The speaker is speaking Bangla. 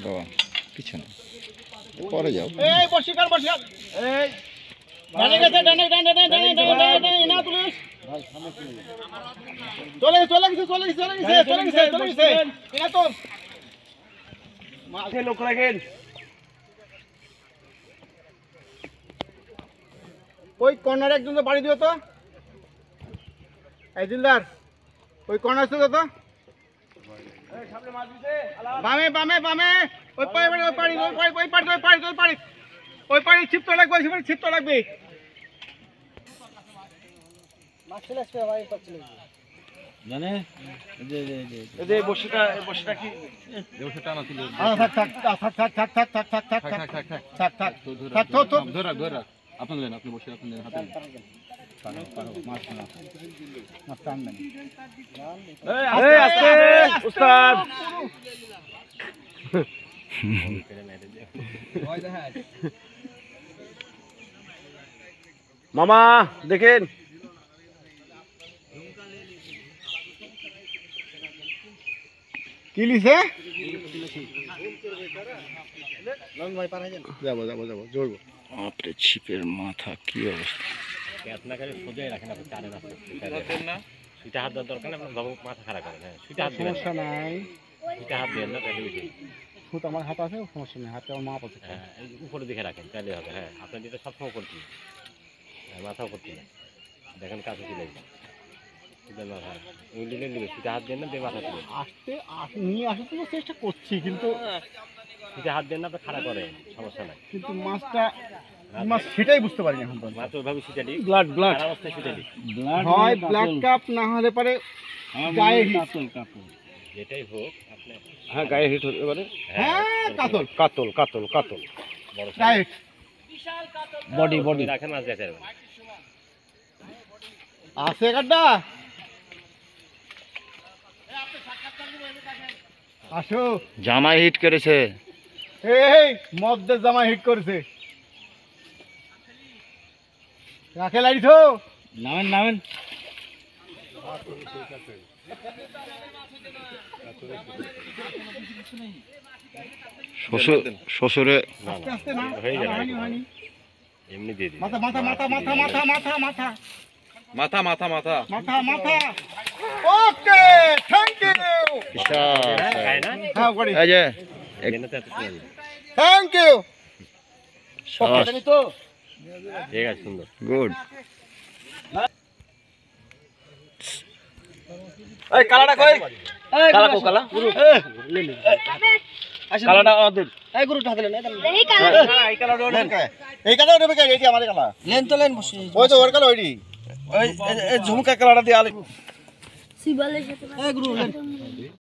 বাবা পিছনে পরে যাও। এই বসিকার বসিকার এই ডানে গেছে ডানে ডানে ডানে ডানে ডানে ডানে না তুলিস চলে গেছে ইনা তো মাঝে লোক রাখেন ওই কর্নারে একজন বাড়ি দিও তো এই দিলদার ওই কর্নার থেকে তো সামনে মাছ দিছে বামে বামে বামে ওই পাড়ি ছিপতে লাগবে ওই ছিপতে লাগবে মাছ চলে আসবে ভাই পাচ্ছিল জানে এই যে বসিটা কি বসিটা না ছিল থাক ধর আপনি নেন আপনি বসে আপনি হাতে মাছ টানবেন এই আস্তে উস্তাদ মামা দেখেন কি লিছে যাবো জোরবো বাপরে ছিপের মাথা কি অবস্থা। আপনাকে সোজাই রাখেন আপনি চারে না সুইটা হাত দেওয়ার দরকার আপনার বাবু মাথা খারাপ করেন। হ্যাঁ সুইটা হাত সমস্যা নাই সুইটা হাত দেন না তাহলে ফুট আমার হাত আছে সমস্যা নেই হাতে আমার মাপ আছে। হ্যাঁ এই উপরে দিকে রাখেন তাহলে হবে। হ্যাঁ আপনার যেটা সবসময় করছি মাথাও করছি না দেখেন কাছে চলে যাবে লিখে দিবে সুইটা হাত দেন না দিয়ে মাথা তুলে নিয়ে আসার তো চেষ্টা করছি কিন্তু সুইটা হাত দেন না আপনি খারাপ করেন সমস্যা নাই কিন্তু মাছ সেটাই বুঝতে পারি এখন মাছ ওইভাবে সুইটা দিই ব্লাড অবস্থায় সুইটা দিই হয় ব্লাড কাপ না হলে পারে গায়ে কাতল যেটাই হোক আপনি হ্যাঁ গায়ে হিট হতে পারে। হ্যাঁ কাতল বড় গায়ে বিশাল কাতল বডি রাখেন মাছ গেছে আছে কাটা আসো জামাই হিট করেছে। এই মদ্দের জামা হিট করেছে রাখে লাইছো নামেন শ্বশুরে আস্তে আস্তে না হয়ে যাবে হয়নি এমনি দিয়ে দিই মাথা ওকে থ্যাংক ইউ খায় না হ্যাঁ করি এই যে জেনে তো এত সুন্দর। থ্যাংক ইউ সস তো ঠিক আছে সুন্দর গুড। এই কালাটা কই কালা কো কালা কালাটা আমাদের এই গুরুটা হাতে নেন এই কালাটা এই কালাটা নেবে কে এটি আমাদের কালা লেন তো লেন বসে ওই তো ওর কালা ওইডি ওই ঝুমকা কালাটা দিয়ে আলে সিবালের সাথে এই গুরু লেন